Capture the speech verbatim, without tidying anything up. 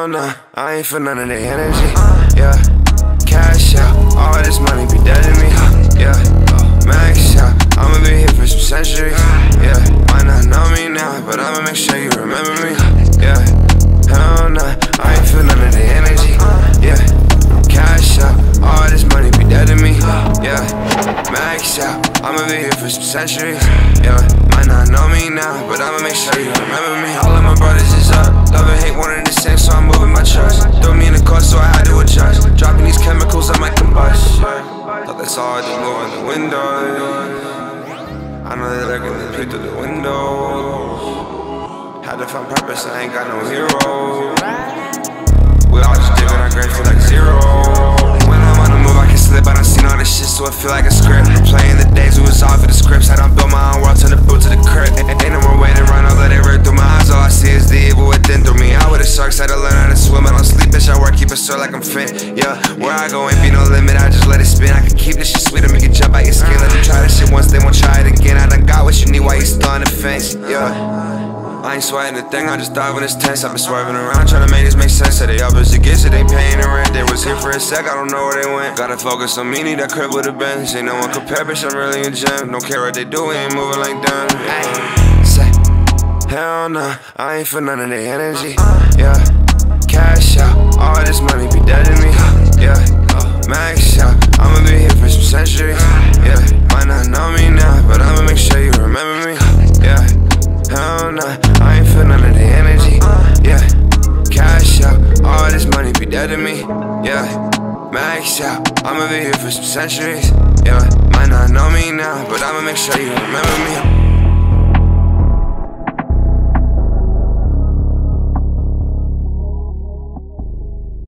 Hell nah, I ain't feel none of the energy. Yeah, cash out, all this money be dead to me. Yeah, max out, I'ma be here for some centuries. Yeah, might not know me now, but I'ma make sure you remember me. Yeah, hell nah, I ain't feel none of the energy. Yeah, cash out, all this money be dead to me. Yeah, max out, I'ma be here for some centuries. Yeah, might not know me now, but I'ma make sure you remember me. All of my brothers is up, love and hate one and the same, so I'm moving my trust. Threw me in the car, so I had to adjust. Dropping these chemicals, I might combust. Yeah. Thought that's all I did, move in the window. I know they looking at me through the window. Had to find purpose, I ain't got no hero. We all just digging our grave, feel like zero. When I'm on the move, I can slip, I done seen all this shit, so it feel like a script. I'm playing the days, we was off of the scripts. I done built my own world, turn the boot to the crib. Ain't no more waiting around, I'll let it rip through my eyes. All I see is the evil within, through me out with the sharks. Had to learn how to swim, I don't sleep, bitch, I work, keep it sore like I'm fit. Yeah, where I go ain't be no limit, I just let it spin. I can keep this shit sweet and make it jump out your skin. Let you try this shit once, they won't try it again. I done got what you need while you still on the fence. Yeah, I ain't sweating a thing, I just dive when it's tense. I've been swerving around, trying to make this make sense. Said they up as it gets, it ain't paying the rent. They was here for a sec, I don't know where they went. Gotta focus on me, need that crib with a bench. Ain't no one compare, bitch, I'm really a gem. Don't care what they do, we ain't moving like them. Ay, say, hell nah, I ain't feel none of their energy. Yeah, cash out, all this money be dead to me. Yeah, max out, I'ma be here for some centuries. Yeah, might not know me now, but I'ma make sure you remember me. Yeah, hell nah, I ain't feel none of the energy. Yeah, cash out, all this money be dead to me. Yeah, max out, I'ma be here for some centuries. Yeah, might not know me now, but I'ma make sure you remember me.